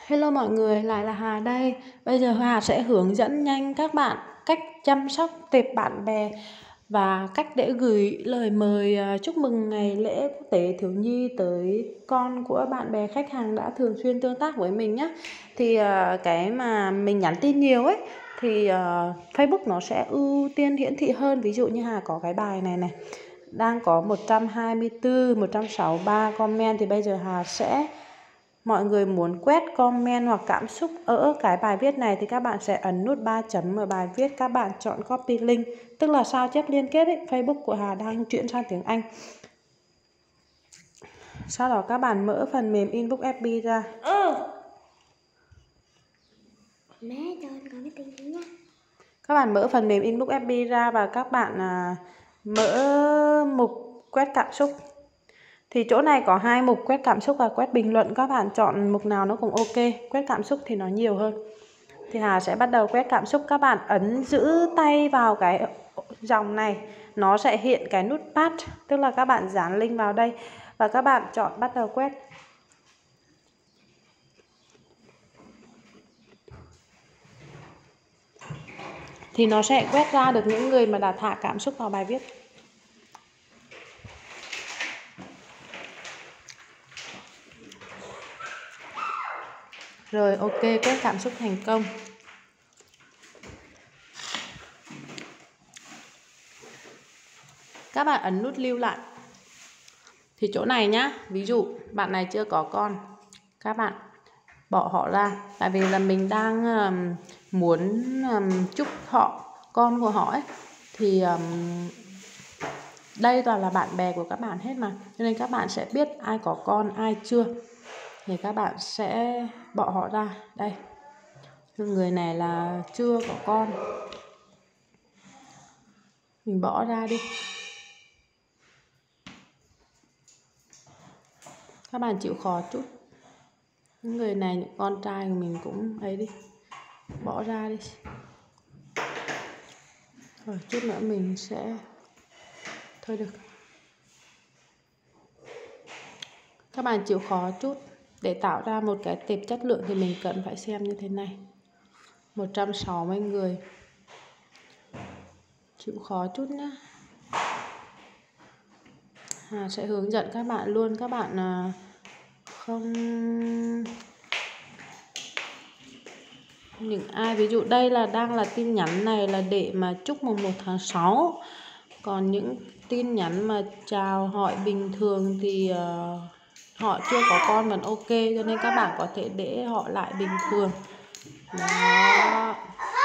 Hello mọi người, lại là Hà đây. Bây giờ Hà sẽ hướng dẫn nhanh các bạn cách chăm sóc tệp bạn bè và cách để gửi lời mời chúc mừng ngày lễ quốc tế thiếu nhi tới con của bạn bè khách hàng đã thường xuyên tương tác với mình nhé. Thì cái mà mình nhắn tin nhiều ấy thì Facebook nó sẽ ưu tiên hiển thị hơn. Ví dụ như Hà có cái bài này này, đang có 124, 163 comment thì bây giờ Hà sẽ mọi người muốn quét comment hoặc cảm xúc ở cái bài viết này thì các bạn sẽ ấn nút 3 chấm ở bài viết, các bạn chọn copy link, tức là sao chép liên kết ấy. Facebook của Hà đang chuyển sang tiếng Anh. Sau đó các bạn mở phần mềm Inbox FB ra. Mẹ cho con có cái tin nha. Các bạn mở phần mềm Inbox FB ra và các bạn mở mục quét cảm xúc. Thì chỗ này có hai mục, quét cảm xúc và quét bình luận. Các bạn chọn mục nào nó cũng ok. Quét cảm xúc thì nó nhiều hơn. Thì Hà sẽ bắt đầu quét cảm xúc. Các bạn ấn giữ tay vào cái dòng này, nó sẽ hiện cái nút paste, tức là các bạn dán link vào đây và các bạn chọn bắt đầu quét. Thì nó sẽ quét ra được những người mà đã thả cảm xúc vào bài viết. Rồi ok, quét cảm xúc thành công. Các bạn ấn nút lưu lại. Thì chỗ này nhá, ví dụ bạn này chưa có con, các bạn bỏ họ ra. Tại vì là mình đang muốn chúc họ, con của họ ấy. Thì đây toàn là bạn bè của các bạn hết mà, cho nên các bạn sẽ biết ai có con, ai chưa. Thì các bạn sẽ bỏ họ ra. Đây, người này là chưa có con, mình bỏ ra đi. Các bạn chịu khó chút. Những người này, những con trai của mình cũng ấy đi, bỏ ra đi. Rồi chút nữa mình sẽ thôi được. Các bạn chịu khó chút. Để tạo ra một cái tệp chất lượng thì mình cần phải xem như thế này. 160 người. Chịu khó chút nhé. Hà sẽ hướng dẫn các bạn luôn. Các bạn không... Những ai, ví dụ đây là đang là tin nhắn này là để mà chúc mùng 1 tháng 6. Còn những tin nhắn mà chào hỏi bình thường thì họ chưa có con vẫn ok, cho nên các bạn có thể để họ lại bình thường. Đó.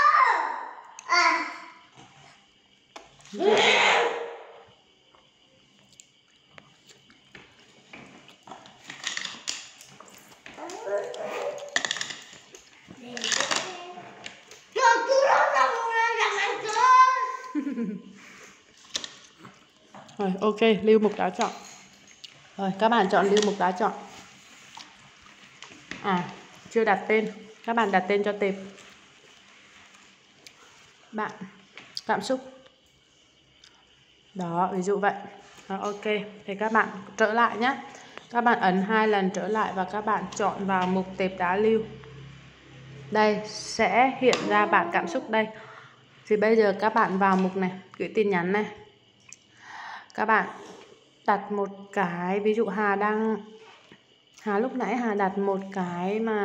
Rồi ok, lưu mục đã chọn. Rồi các bạn chọn lưu mục đã chọn. Chưa đặt tên. Các bạn đặt tên cho tệp. Bạn cảm xúc. Đó, ví dụ vậy. Đó, ok. Thì các bạn trở lại nhé. Các bạn ấn 2 lần trở lại và các bạn chọn vào mục tệp đã lưu. Đây sẽ hiện ra bạn cảm xúc đây. Thì bây giờ các bạn vào mục này, gửi tin nhắn này. Các bạn đặt một cái, ví dụ Hà lúc nãy Hà đặt một cái mà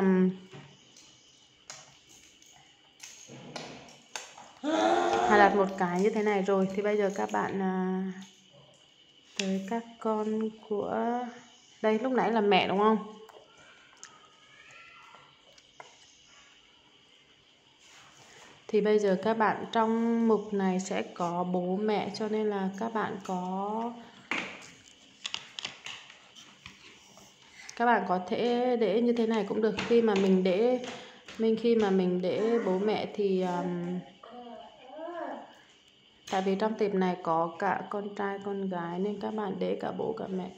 Hà đặt một cái như thế này rồi. Thì bây giờ các bạn tới các con của đây, lúc nãy là mẹ đúng không? Thì bây giờ các bạn trong mục này sẽ có bố mẹ, cho nên là các bạn có thể để như thế này cũng được. Khi mà mình để bố mẹ thì tại vì trong tệp này có cả con trai con gái nên các bạn để cả bố cả mẹ.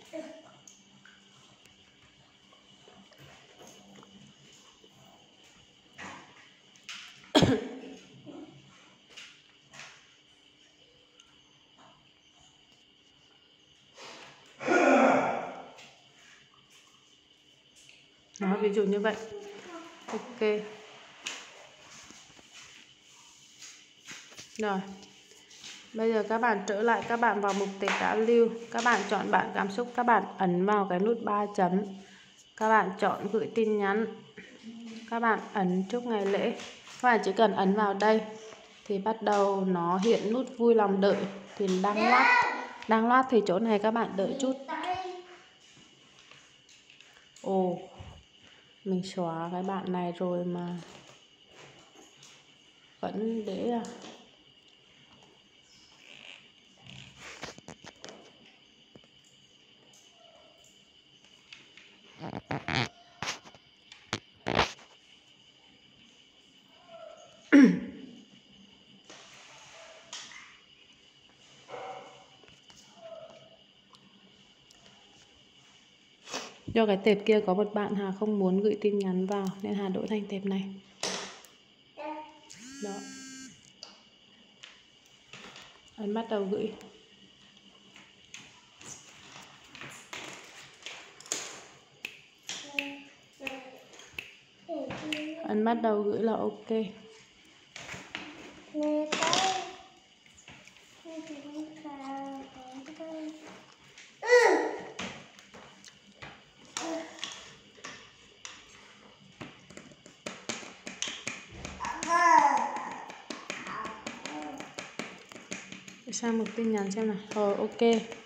Đó, ví dụ như vậy. Ok. Rồi. Bây giờ các bạn trở lại, các bạn vào mục tệp đã lưu, các bạn chọn bản cảm xúc, các bạn ấn vào cái nút 3 chấm. Các bạn chọn gửi tin nhắn. Các bạn ấn chúc ngày lễ. Các bạn chỉ cần ấn vào đây thì bắt đầu nó hiện nút vui lòng đợi thì đang loát. Đang loát thì chỗ này các bạn đợi chút. Ồ, mình xóa cái bạn này rồi mà vẫn để à. Do cái tệp kia có một bạn Hà không muốn gửi tin nhắn vào nên Hà đổi thành tệp này. Đó. Ấn bắt đầu gửi. Ấn bắt đầu gửi là ok. Để sang một tin nhắn xem nào. Rồi ok.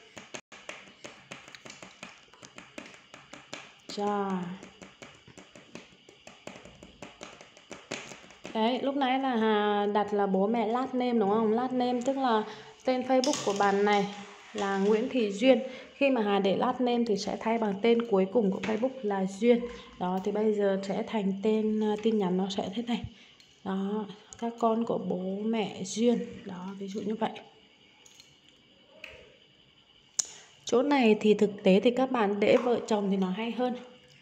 Rồi. Đấy, lúc nãy là Hà đặt là bố mẹ last name đúng không? Last name tức là tên Facebook của bạn này là Nguyễn Thị Duyên. Khi mà Hà để last name thì sẽ thay bằng tên cuối cùng của Facebook là Duyên. Đó, thì bây giờ sẽ thành tên tin nhắn nó sẽ thế này. Đó, các con của bố mẹ Duyên. Đó, ví dụ như vậy. Chỗ này thì thực tế thì các bạn để vợ chồng thì nó hay hơn.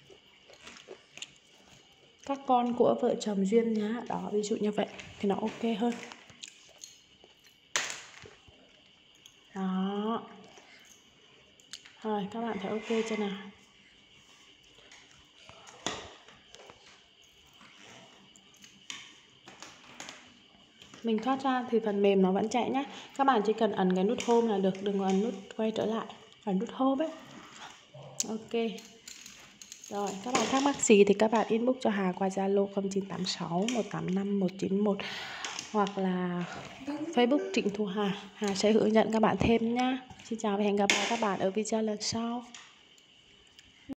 Các con của vợ chồng Duyên nhá. Đó, ví dụ như vậy thì nó ok hơn. Đó. Rồi, các bạn thấy ok chưa nào? Mình thoát ra thì phần mềm nó vẫn chạy nhé. Các bạn chỉ cần ấn cái nút home là được, đừng ấn nút quay trở lại. Ấn nút home ấy. Ok. Rồi, các bạn thắc mắc gì thì các bạn inbox cho Hà qua Zalo 0986 185 191 hoặc là Facebook Trịnh Thu Hà. Hà sẽ hướng dẫn các bạn thêm nhá. Xin chào và hẹn gặp lại các bạn ở video lần sau.